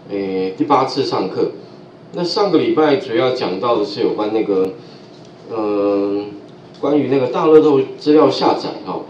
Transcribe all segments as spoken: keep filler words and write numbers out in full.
诶第八次上课。那上个礼拜主要讲到的是有关那个，嗯、呃，关于那个大乐透资料下载哈、哦。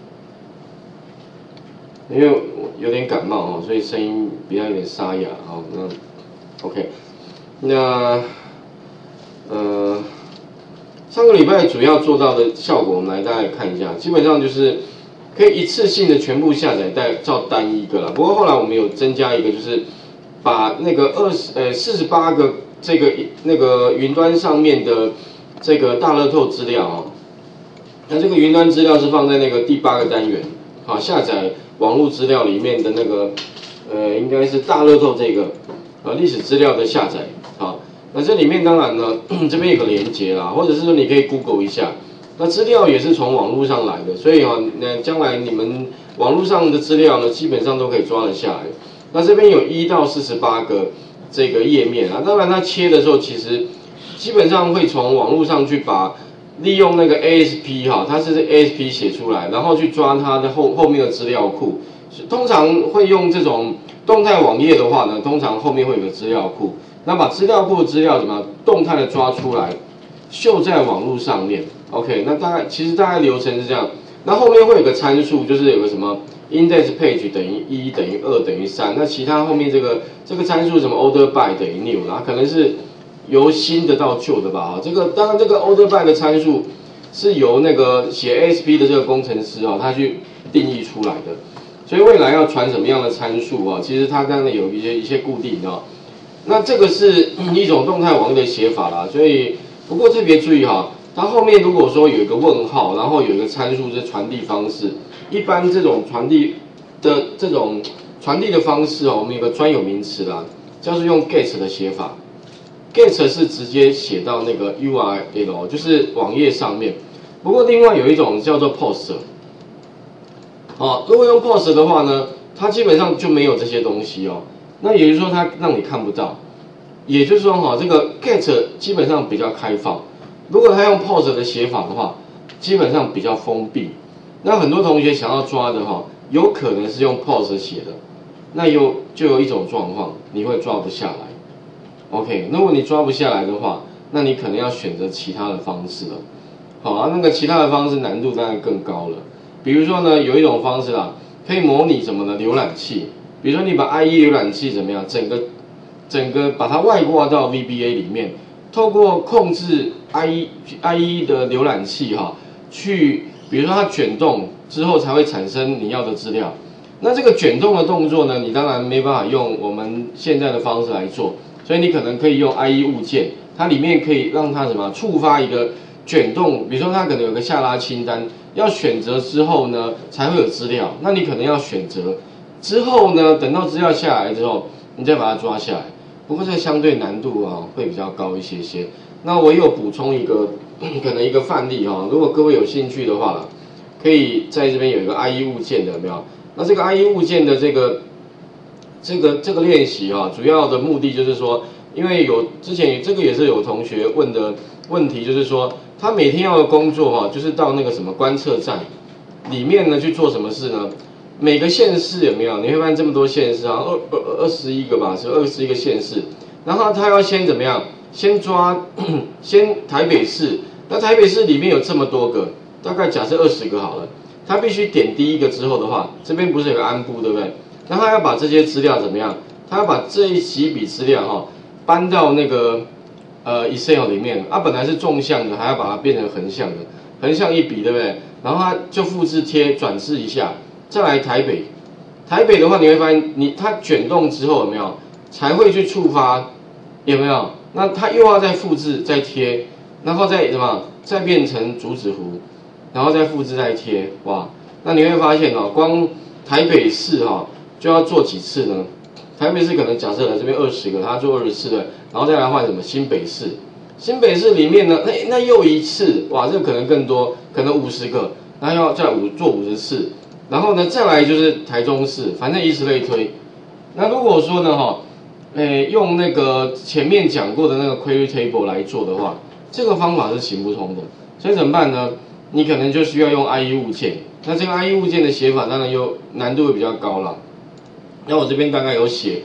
因为我有点感冒哦，所以声音比较有点沙哑哦。那 OK， 那呃上个礼拜主要做到的效果，我们来大概看一下，基本上就是可以一次性的全部下载带照单一个啦。不过后来我们有增加一个，就是把那个二十呃四十八个这个那个云端上面的这个大乐透资料哦，那这个云端资料是放在那个第八个单元，好下载网络资料里面的那个呃应该是大乐透这个呃历史资料的下载，好。那这里面当然呢，这边有个连结啦，或者是说你可以 Google 一下。那资料也是从网络上来的，所以啊，那将来你们网络上的资料呢，基本上都可以抓得下来。那这边有一到四十八个这个页面啊，当然它切的时候，其实基本上会从网络上去把利用那个 A S P 哈，它是 A S P 写出来，然后去抓它的后后面的资料库。通常会用这种动态网页的话呢，通常后面会有个资料库。那把资料库的资料怎么样动态的抓出来，秀在网络上面。OK， 那大概其实大概流程是这样。那后面会有个参数，就是有个什么 index page 等于一等于二等于三。那其他后面这个这个参数什么 order by 等于 new， 然后可能是由新的到旧的吧。这个当然这个 order by 的参数是由那个写 A S P 的这个工程师啊，他去定义出来的。所以未来要传什么样的参数啊，其实它当然有一些一些固定的、啊。那这个是一种动态网页的写法啦，所以不过特别注意哈，它后面如果说有一个问号，然后有一个参数是传递方式，一般这种传递的这种传递的方式哦，我们有个专有名词啦，叫做用 get 的写法 ，get 是直接写到那个 U R L， 就是网页上面。不过另外有一种叫做 post， 哦，如果用 post 的话呢，它基本上就没有这些东西哦。那也就是说，它让你看不到，也就是说，哈，这个 get 基本上比较开放。如果它用 post 的写法的话，基本上比较封闭。那很多同学想要抓的哈，有可能是用 post 写的，那有就有一种状况，你会抓不下来。OK， 如果你抓不下来的话，那你可能要选择其他的方式了。好啊，那个其他的方式难度当然更高了。比如说呢，有一种方式啦，可以模拟什么呢？浏览器。比如说你把 I E 浏览器怎么样，整个整个把它外挂到 V B A 里面，透过控制 I E I E 的浏览器哈，去比如说它卷动之后才会产生你要的资料。那这个卷动的动作呢，你当然没办法用我们现在的方式来做，所以你可能可以用 I E 物件，它里面可以让它什么触发一个卷动，比如说它可能有个下拉清单，要选择之后呢才会有资料，那你可能要选择。之后呢，等到资料下来之后，你再把它抓下来。不过这个相对难度啊会比较高一些些。那我有补充一个可能一个范例哈，如果各位有兴趣的话，可以在这边有一个 I E 物件的有没有？那这个 I E 物件的这个这个这个练习啊，主要的目的就是说，因为有之前这个也是有同学问的问题，就是说他每天要的工作哈，就是到那个什么观测站里面呢去做什么事呢？每个县市有没有？你会发现这么多县市，好像二二二十一个吧，是二十一个县市。然后他要先怎么样？先抓，先台北市。那台北市里面有这么多个，大概假设二十个好了。他必须点第一个之后的话，这边不是有个安部对不对？那他要把这些资料怎么样？他要把这一几笔资料哈、哦、搬到那个呃 Excel 里面。啊，本来是纵向的，还要把它变成横向的，横向一笔对不对？然后他就复制贴转制一下。再来台北，台北的话你会发现你它卷动之后有没有才会去触发，有没有？那它又要再复制再贴，然后再什么再变成竹子湖，然后再复制再贴，哇！那你会发现哦，光台北市哈、哦、就要做几次呢？台北市可能假设来这边二十个，它做二十次的，然后再来换什么新北市？新北市里面呢，那那又一次，哇，这可能更多，可能五十个，然后要再五做五十次。然后呢，再来就是台中市，反正以此类推。那如果说呢，哈，诶，用那个前面讲过的那个 query table 来做的话，这个方法是行不通的。所以怎么办呢？你可能就需要用 I E 物件。那这个 I E 物件的写法当然又难度会比较高了。那我这边大概有写，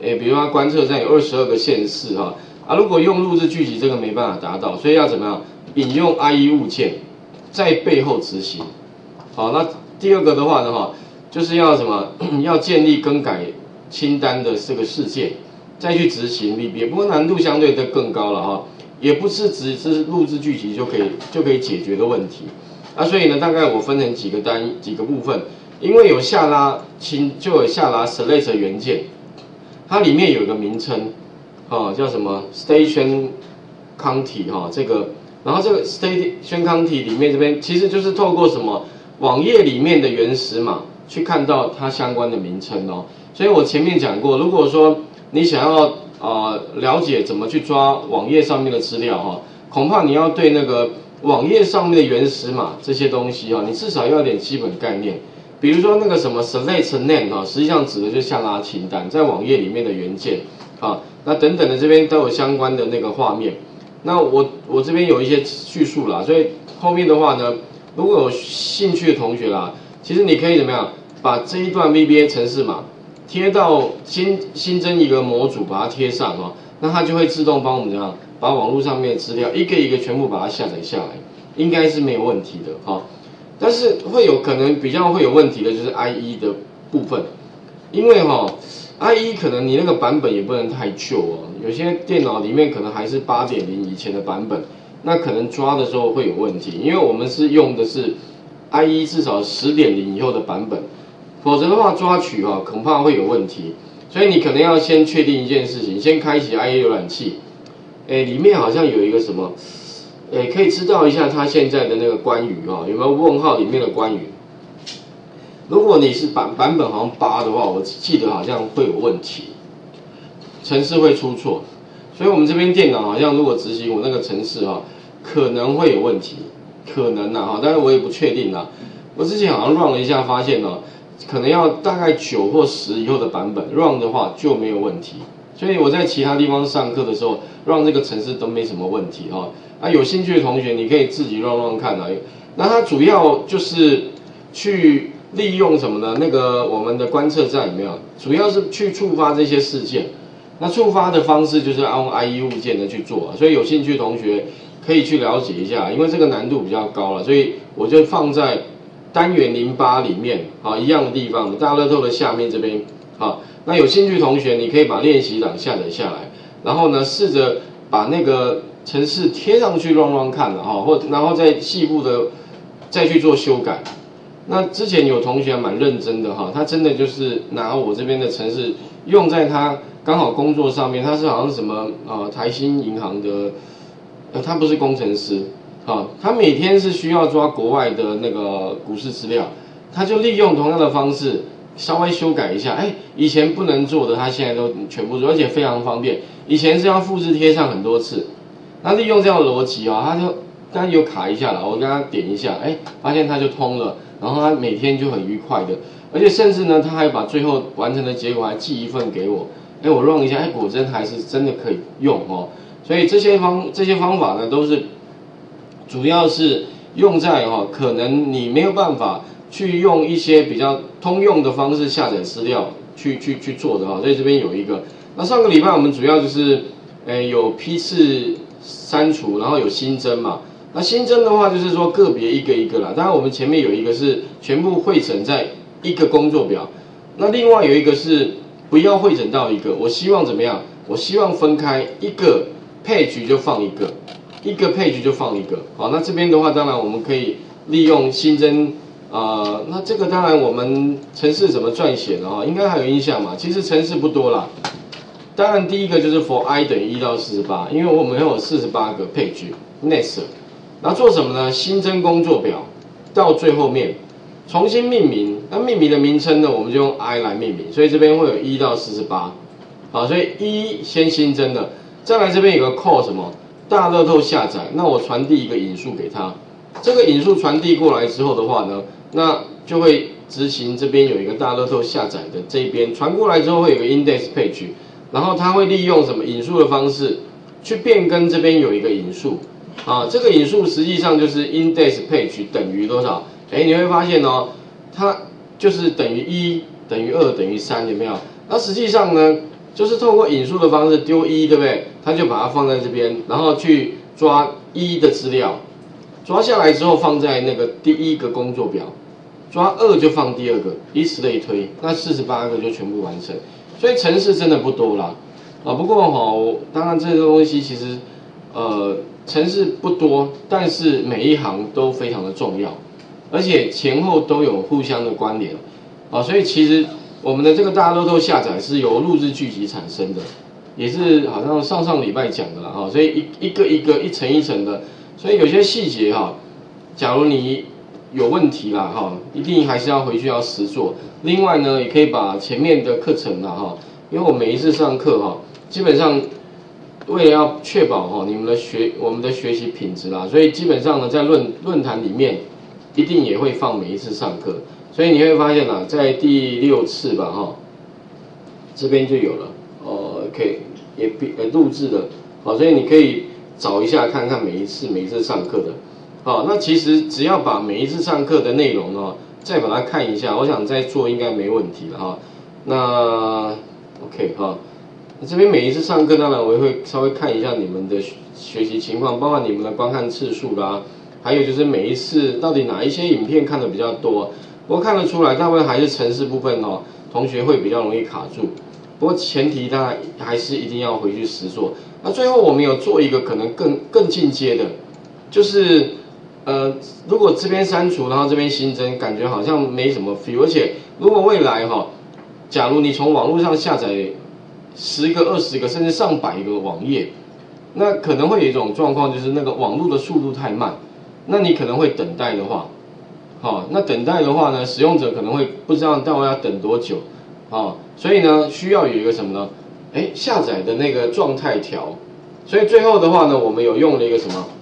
诶，比如说它观测站有二十二个县市哈，啊，如果用录制剧集这个没办法达到，所以要怎么样？引用 I E 物件，在背后执行。好，那第二个的话呢哈，就是要什么？要建立更改清单的这个事件，再去执行 V B A， 不过难度相对的更高了哈，也不是只是录制剧集就可以就可以解决的问题。啊，所以呢，大概我分成几个单几个部分，因为有下拉清就有下拉 select 元件，它里面有一个名称，哦，叫什么 station county 哈、哦，这个，然后这个 station county 里面这边其实就是透过什么网页里面的原始码去看到它相关的名称哦。所以我前面讲过，如果说你想要呃了解怎么去抓网页上面的资料哈、哦，恐怕你要对那个网页上面的原始码这些东西哈、哦，你至少要有点基本概念。比如说那个什么 select name 哈，实际上指的就是下拉清单，在网页里面的元件啊，那等等的这边都有相关的那个画面。那我我这边有一些叙述啦，所以后面的话呢，如果有兴趣的同学啦，其实你可以怎么样，把这一段 V B A 程式码贴到新新增一个模组，把它贴上哦，那它就会自动帮我们怎样，把网络上面的资料一个一个全部把它下载下来，应该是没有问题的哈。但是会有可能比较会有问题的就是 I E 的部分，因为哈、哦、I E 可能你那个版本也不能太旧哦，有些电脑里面可能还是 八点零 以前的版本，那可能抓的时候会有问题，因为我们是用的是 I E 至少 十点零 以后的版本，否则的话抓取哈、哦、恐怕会有问题，所以你可能要先确定一件事情，先开启 I E 浏览器，诶，里面好像有一个什么。诶，可以知道一下它现在的那个关羽哈、哦，有没有问号里面的关羽？如果你是版版本好像八的话，我记得好像会有问题，程式会出错，所以我们这边电脑好像如果执行我那个程式哈，可能会有问题，可能呐哈，但是我也不确定啦。我之前好像 run 了一下，发现哦，可能要大概九或十以后的版本 run 的话就没有问题，所以我在其他地方上课的时候 run 这个程式都没什么问题哈。啊，有兴趣的同学，你可以自己乱乱看啊。那它主要就是去利用什么呢？那个我们的观测站有没有？主要是去触发这些事件。那触发的方式就是用 I E 物件的去做啊。所以有兴趣的同学可以去了解一下，因为这个难度比较高了，所以我就放在单元零八里面啊一样的地方，大乐透的下面这边啊。那有兴趣的同学，你可以把练习档下载下来，然后呢，试着把那个程式贴上去乱乱看了哈，或然后再细部的再去做修改。那之前有同学蛮认真的哈，他真的就是拿我这边的程式用在他刚好工作上面，他是好像是什么呃台新银行的，呃他不是工程师，啊，他每天是需要抓国外的那个股市资料，他就利用同样的方式稍微修改一下，哎，以前不能做的他现在都全部做，而且非常方便。以前是要复制贴上很多次。那利用这样的逻辑啊，他就刚刚有卡一下了，我跟他点一下，哎，发现他就通了，然后他每天就很愉快的，而且甚至呢，他还把最后完成的结果还寄一份给我，哎，我 run 一下，哎，果真还是真的可以用哦。所以这些方这些方法呢，都是主要是用在哦，可能你没有办法去用一些比较通用的方式下载资料去去去做的哈、哦。所以这边有一个，那上个礼拜我们主要就是，哎，有批次。删除，然后有新增嘛？那新增的话，就是说个别一个一个啦。当然，我们前面有一个是全部汇整在一个工作表，那另外有一个是不要汇整到一个。我希望怎么样？我希望分开一个 page 就放一个，一个 page 就放一个。好，那这边的话，当然我们可以利用新增呃，那这个当然我们程式怎么撰写的哈，应该还有印象嘛？其实程式不多啦。当然，第一个就是 for i 等于一到四十八，因为我们有四十八个 page nest， 然后做什么呢？新增工作表到最后面重新命名，那命名的名称呢，我们就用 i 来命名，所以这边会有一到四十八，好，所以一先新增的，再来这边有个 call 什么大乐透下载，那我传递一个引数给他，这个引数传递过来之后的话呢，那就会执行这边有一个大乐透下载的这边传过来之后会有个 index page。然后它会利用什么引数的方式去变更这边有一个引数啊，这个引数实际上就是 index page 等于多少？哎，你会发现哦，它就是等于一等于二等于三，有没有？那实际上呢， 就是透过引述的方式丢一，对不对？它就把它放在这边，然后去抓一的资料，抓下来之后放在那个第一个工作表，抓二就放第二个，以此类推，那四十八个就全部完成。所以程式真的不多啦，啊，不过哈，当然这个东西其实，呃，程式不多，但是每一行都非常的重要，而且前后都有互相的关联，啊，所以其实我们的这个大乐透下载是由录制剧集产生的，也是好像上上礼拜讲的啦，哈，所以一一个一个一层一层的，所以有些细节哈，假如你有问题啦，哈，一定还是要回去要实做。另外呢，也可以把前面的课程啦，哈，因为我每一次上课哈，基本上为了要确保哈你们的学我们的学习品质啦，所以基本上呢，在论论坛里面一定也会放每一次上课，所以你会发现啦，在第六次吧，哈，这边就有了，哦，可以也比呃录制的，好，所以你可以找一下看看每一次每一次上课的。好，那其实只要把每一次上课的内容呢，再把它看一下，我想再做应该没问题了哈。那 OK 哈，这边每一次上课，当然我也会稍微看一下你们的学习情况，包括你们的观看次数啦，还有就是每一次到底哪一些影片看的比较多。不过看得出来，大部分还是程式部分哦，同学会比较容易卡住。不过前提当然还是一定要回去实做。那最后我们有做一个可能更更进阶的，就是。呃，如果这边删除，然后这边新增，感觉好像没什么 feel。而且，如果未来哈，假如你从网络上下载十个、二十个，甚至上百个网页，那可能会有一种状况，就是那个网络的速度太慢，那你可能会等待的话，好，那等待的话呢，使用者可能会不知道到底要等多久，啊，所以呢，需要有一个什么呢？哎，下载的那个状态条。所以最后的话呢，我们有用了一个什么？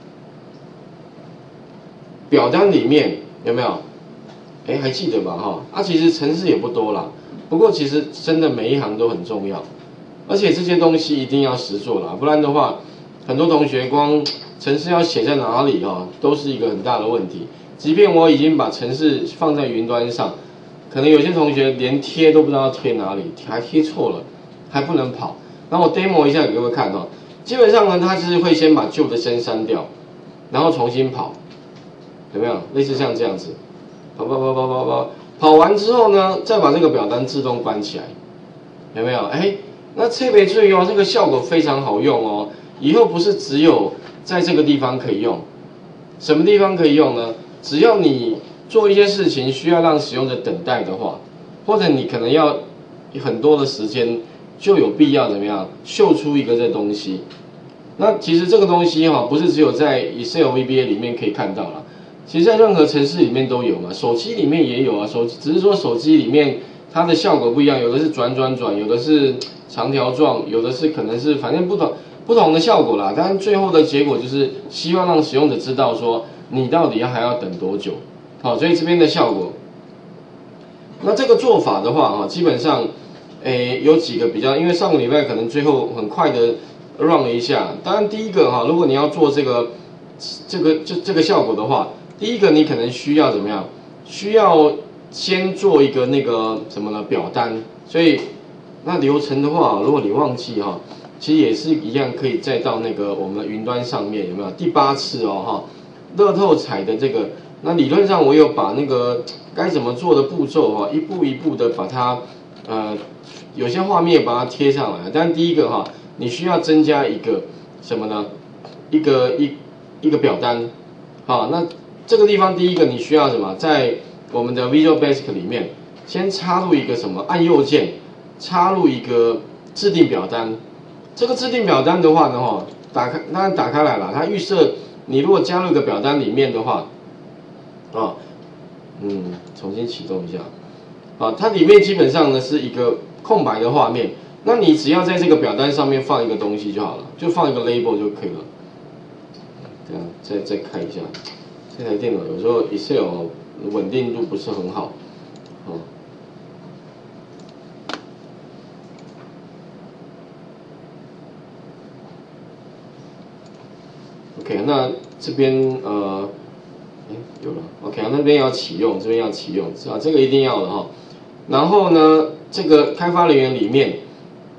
表单里面有没有？哎，还记得吧？哈，啊，其实程式也不多啦，不过其实真的每一行都很重要，而且这些东西一定要实做啦，不然的话，很多同学光程式要写在哪里哈，都是一个很大的问题。即便我已经把程式放在云端上，可能有些同学连贴都不知道要贴哪里，还贴错了，还不能跑。那我 demo 一下给各位看哈，基本上呢，它是会先把旧的先删掉，然后重新跑。有没有类似像这样子，跑跑跑跑跑跑，跑完之后呢，再把这个表单自动关起来，有没有？哎，那特别注意哦，这个效果非常好用哦。以后不是只有在这个地方可以用，什么地方可以用呢？只要你做一些事情需要让使用者等待的话，或者你可能要很多的时间，就有必要怎么样秀出一个这东西。那其实这个东西哈，不是只有在 Excel V B A 里面可以看到啦。其实，在任何程式里面都有嘛，手机里面也有啊。手只是说手机里面它的效果不一样，有的是转转转，有的是长条状，有的是可能是反正不同不同的效果啦。但最后的结果就是希望让使用者知道说你到底要还要等多久。好，所以这边的效果，那这个做法的话哈，基本上，诶有几个比较，因为上个礼拜可能最后很快的 run 了一下。当然第一个哈，如果你要做这个这个就这个效果的话。第一个，你可能需要怎么样？需要先做一个那个什么呢？表单。所以那流程的话，如果你忘记哈，其实也是一样，可以再到那个我们的云端上面有没有？第八次哦哈，乐透彩的这个，那理论上我有把那个该怎么做的步骤哈，一步一步的把它呃有些画面把它贴上来。但第一个哈，你需要增加一个什么呢？一个一一个表单，好那。这个地方第一个你需要什么？在我们的 Visual Basic 里面，先插入一个什么？按右键插入一个制定表单。这个制定表单的话呢，哈，打开当然打开来了。它预设你如果加入一个表单里面的话，啊，嗯，重新启动一下。啊，它里面基本上呢是一个空白的画面。那你只要在这个表单上面放一个东西就好了，就放一个 label 就可以了。这样，再再看一下。这台电脑有时候 Excel 稳定度不是很好，哦。OK， 那这边呃，哎有了 ，OK， 那边要启用，这边要启用，啊，这个一定要的哈。然后呢，这个开发人员里面，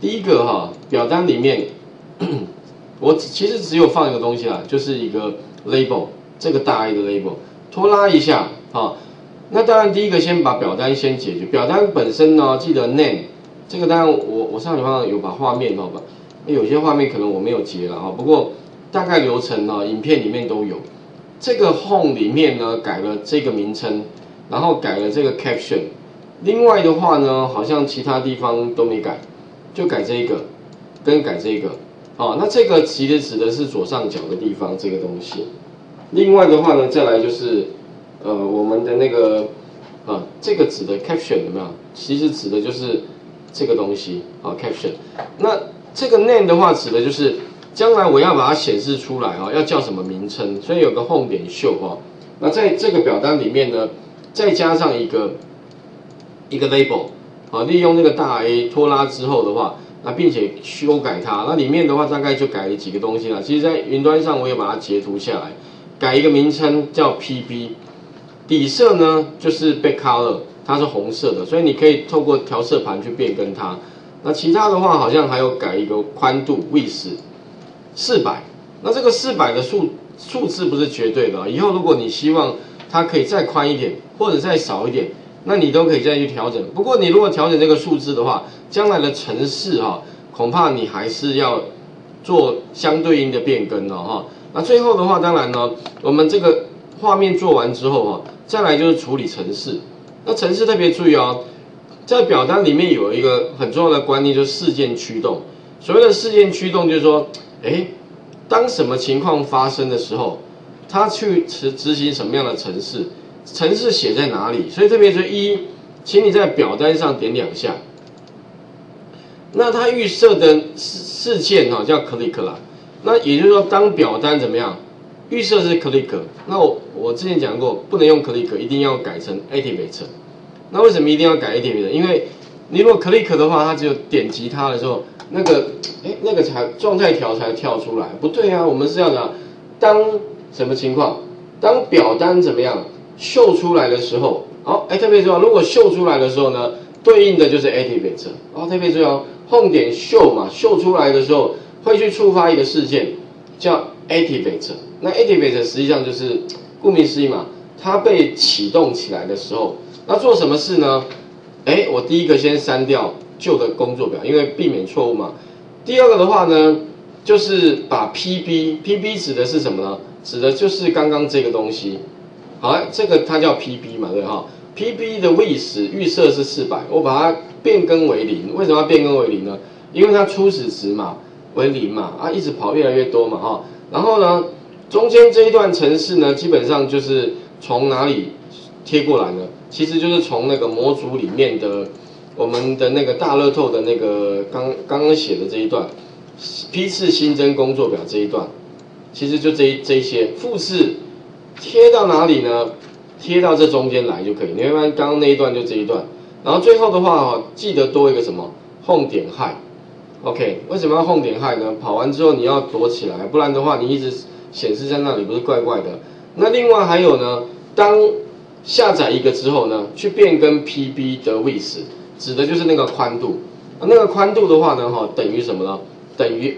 第一个哈，表单里面我其实只有放一个东西啦，就是一个 label， 这个大 A 的 label， 拖拉一下啊。那当然第一个先把表单先解决，表单本身呢，记得 name 这个当然我我上礼拜有把画面好吧，有些画面可能我没有截了哈，不过大概流程呢，影片里面都有。这个 home 里面呢改了这个名称，然后改了这个 caption。另外的话呢，好像其他地方都没改，就改这个，跟改这个。哦，那这个其实指的是左上角的地方这个东西。另外的话呢，再来就是呃我们的那个啊这个指的 caption 有没有？其实指的就是这个东西啊 caption。那这个 name 的话，指的就是将来我要把它显示出来啊，要叫什么名称，所以有个 home 点 show 啊。那在这个表单里面呢，再加上一个一个 label 啊，利用那个大 A 拖拉之后的话，那并且修改它，那里面的话大概就改了几个东西啦。其实，在云端上我也把它截图下来，改一个名称叫 P B， 底色呢就是 back color， 它是红色的，所以你可以透过调色盘去变更它。那其他的话好像还有改一个宽度 width 四百，那这个四百的数数字不是绝对的，以后如果你希望它可以再宽一点或者再少一点，那你都可以再去调整。不过你如果调整这个数字的话，将来的程式哈，恐怕你还是要做相对应的变更了哈。那最后的话，当然呢，我们这个画面做完之后哈，再来就是处理程式。那程式特别注意哦，在表单里面有一个很重要的观念，就是事件驱动。所谓的事件驱动，就是说，哎，当什么情况发生的时候，它去执执行什么样的程式，程式写在哪里？所以特别是一，请你在表单上点两下。那它预设的事件哈叫 click 啦，那也就是说，当表单怎么样，预设是 click， 那我我之前讲过，不能用 click， 一定要改成 activate。那为什么一定要改 activate？ 因为你如果 click 的话，它只有点击它的时候，那个哎那个才状态条才跳出来，不对啊，我们是要讲当什么情况，当表单怎么样秀出来的时候，好，哎特别重要，如果秀出来的时候呢，对应的就是 activate， 哦特别重要 ，home 点秀嘛，秀出来的时候会去触发一个事件叫 activate， 那 activate 实际上就是顾名思义嘛，它被启动起来的时候，那做什么事呢？哎，我第一个先删掉旧的工作表，因为避免错误嘛。第二个的话呢，就是把 P B，P B 指的是什么呢？指的就是刚刚这个东西。好，这个它叫 P B 嘛，对哈。P B 的 width 预设是四百，我把它变更为零。为什么要变更为零呢？因为它初始值嘛为零嘛，啊一直跑越来越多嘛哈。然后呢，中间这一段程式呢，基本上就是从哪里贴过来呢？其实就是从那个模组里面的我们的那个大乐透的那个刚刚刚写的这一段批次新增工作表这一段，其实就这一这一些复制贴到哪里呢？贴到这中间来就可以。你会发现刚刚那一段就这一段，然后最后的话记得多一个什么 home 点 high。OK， 为什么要 home 点 high 呢？跑完之后你要躲起来，不然的话你一直显示在那里不是怪怪的。那另外还有呢，当下载一个之后呢，去变更 P B 的 width， 指的就是那个宽度。那个宽度的话呢，哈，等于什么呢？等于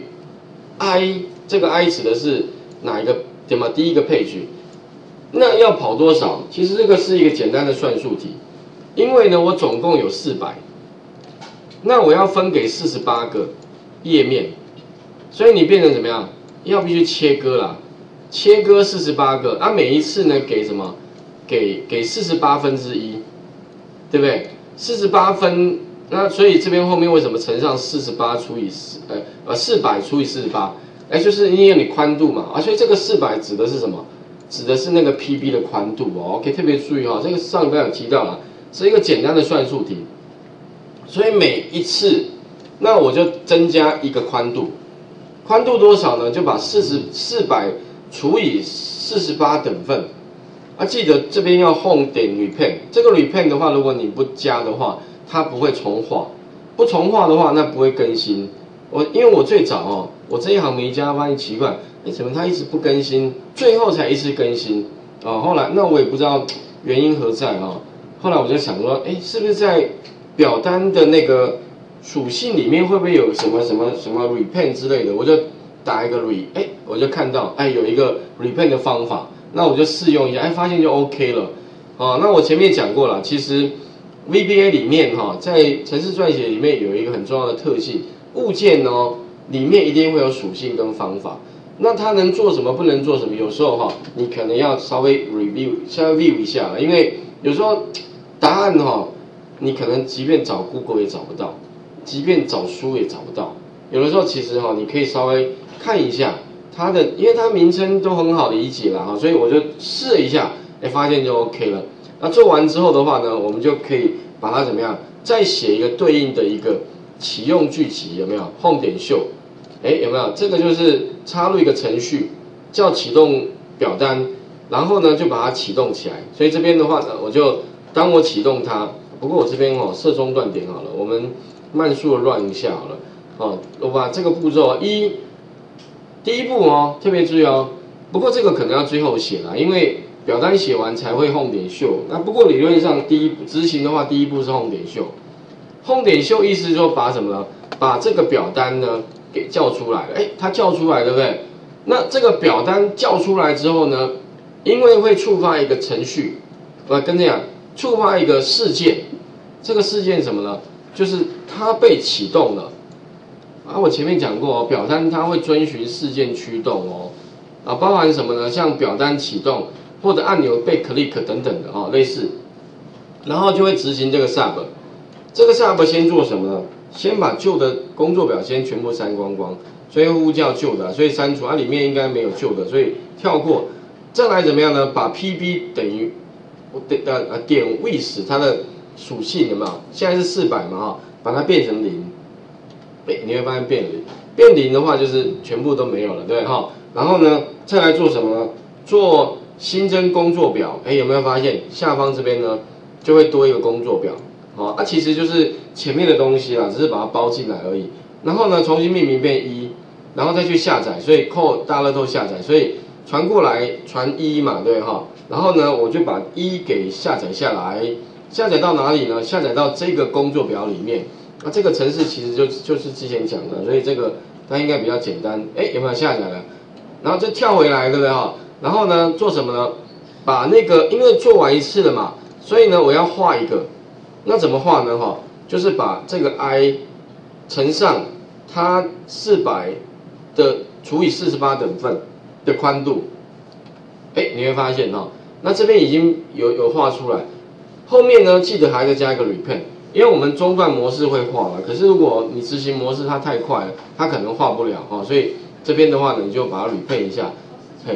I， 这个 I 指的是哪一个对吗？第一个 page， 那要跑多少？其实这个是一个简单的算术题，因为呢，我总共有四百，那我要分给四十八个页面，所以你变成怎么样？要必须切割啦，切割四十八个，啊，每一次呢给什么？给给四十八分之一，对不对？四十八分，那所以这边后面为什么乘上四十八除以四，呃呃四百除以四十八，哎，就是因为你宽度嘛，啊，所以这个四百指的是什么？指的是那个 P B 的宽度哦。OK， 特别注意哈、哦，这个上一班有提到了，是一个简单的算术题，所以每一次，那我就增加一个宽度，宽度多少呢？就把四十四百除以四十八等份。啊，记得这边要 home 点 repaint， 这个 repaint 的话，如果你不加的话，它不会重画，不重画的话，那不会更新。我因为我最早哦，我这一行没加，发现奇怪，哎，怎么它一直不更新，最后才一次更新哦。后来那我也不知道原因何在哦。后来我就想说，哎，是不是在表单的那个属性里面会不会有什么什么什么 repaint 之类的？我就打一个 re， 哎，我就看到哎有一个 repaint 的方法，那我就试用一下，哎，发现就 OK 了。哦，那我前面讲过了，其实 V B A 里面哈、哦，在程式撰写里面有一个很重要的特性，物件哦里面一定会有属性跟方法。那它能做什么，不能做什么，有时候哈、哦，你可能要稍微 review， 稍微 view 一下，因为有时候答案哈、哦，你可能即便找 Google 也找不到，即便找书也找不到。有的时候其实哈、哦，你可以稍微看一下它的，因为它名称都很好理解啦哈，所以我就试了一下，哎，发现就 OK 了。那做完之后的话呢，我们就可以把它怎么样，再写一个对应的一个启用句集，有没有 ？Home 点 show， 哎，有没有？这个就是插入一个程序，叫启动表单，然后呢就把它启动起来。所以这边的话呢，我就当我启动它，不过我这边哦设中断点好了，我们慢速的 run 一下好了。哦，我把这个步骤一，第一步哦，特别注意哦。不过这个可能要最后写啦，因为表单写完才会 home 点 show。那不过理论上第一执行的话，第一步是 home 点 show。home 点 show 意思就是说把什么呢？把这个表单呢给叫出来了。哎，它叫出来，对不对？那这个表单叫出来之后呢，因为会触发一个程序，我跟你讲，触发一个事件。这个事件什么呢？就是它被启动了。啊，我前面讲过哦，表单它会遵循事件驱动哦，啊，包含什么呢？像表单启动或者按钮被 click 等等的哦，类似，然后就会执行这个 sub， 这个 sub 先做什么呢？先把旧的工作表先全部删光光，所以呼叫旧的，所以删除，啊，里面应该没有旧的，所以跳过。再来怎么样呢？把 P B 等于呃呃点 with 它的属性有没有？现在是四百嘛哈，把它变成零。你会发现变零，变零的话就是全部都没有了，对不对哈？然后呢，再来做什么呢？做新增工作表，哎，有没有发现下方这边呢就会多一个工作表？好，啊，其实就是前面的东西啦，只是把它包进来而已。然后呢，重新命名变一，然后再去下载，所以扣大乐透下载，所以传过来传一嘛，对哈？然后呢，我就把一给下载下来，下载到哪里呢？下载到这个工作表里面。那、啊、这个程式其实就就是之前讲的，所以这个它应该比较简单。哎，有没有下载了？然后就跳回来，对不对哈？然后呢，做什么呢？把那个因为做完一次了嘛，所以呢我要画一个。那怎么画呢？哈，就是把这个 i 乘上它四百的除以四十八等份的宽度。哎，你会发现哈，那这边已经有有画出来。后面呢，记得还要加一个 repaint。因为我们中断模式会画了，可是如果你执行模式它太快了，它可能画不了哈，所以这边的话呢，你就把它 repaint 一下。嘿，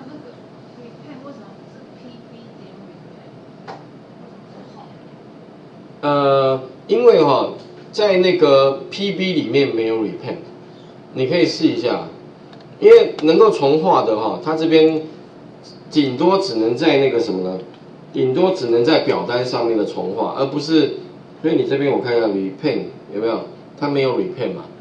呃，因为哈，在那个 P B 里面没有 repaint， 你可以试一下，因为能够重画的哈，它这边顶多只能在那个什么呢？顶多只能在表单上面的重画，而不是。所以你这边我看一下 repaint 有没有？它没有 repaint 嘛？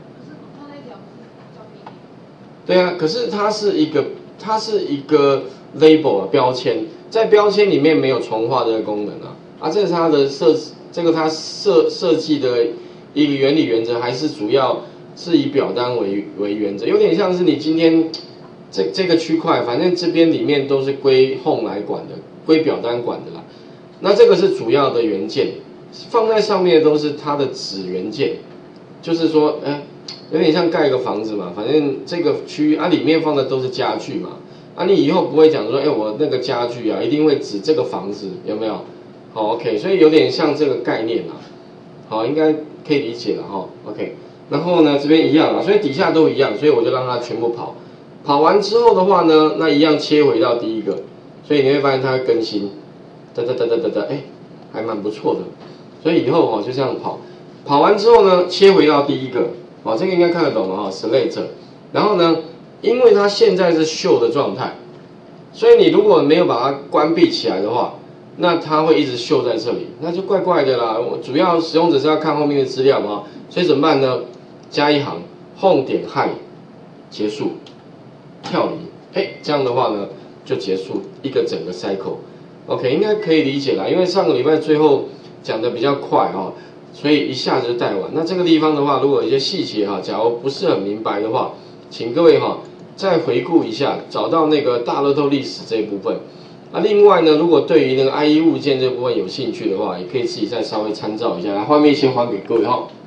对啊，可是它是一个，它是一个 label 标签，在标签里面没有重画这个功能啊。啊，这是它的设，这个它设设计的一个原理原则，还是主要是以表单为为原则，有点像是你今天这这个区块，反正这边里面都是归 home 来管的，归表单管的啦。那这个是主要的元件。放在上面的都是它的子元件，就是说，哎，有点像盖一个房子嘛，反正这个区域啊里面放的都是家具嘛，啊你以后不会讲说，哎我那个家具啊一定会指这个房子，有没有？好 ，OK， 所以有点像这个概念啊，好，应该可以理解了哈 ，OK。然后呢这边一样啊，所以底下都一样，所以我就让它全部跑，跑完之后的话呢，那一样切回到第一个，所以你会发现它会更新，哒哒哒哒哒哒，哎，还蛮不错的。所以以后哦就这样跑，跑完之后呢，切回到第一个，哦这个应该看得懂了哈 ，select。然后呢，因为它现在是秀的状态，所以你如果没有把它关闭起来的话，那它会一直秀在这里，那就怪怪的啦。我主要使用者是要看后面的资料嘛，所以怎么办呢？加一行 home 点 hide 结束，跳离，哎这样的话呢就结束一个整个 cycle。OK， 应该可以理解啦，因为上个礼拜最后。讲的比较快哈、哦， 所以一下子就带完。那这个地方的话，如果有一些细节哈，假如不是很明白的话，请各位哈再回顾一下，找到那个大乐透历史这一部分。那另外呢，如果对于那个 I E 物件这部分有兴趣的话，也可以自己再稍微参照一下。来，画面先还给各位哈。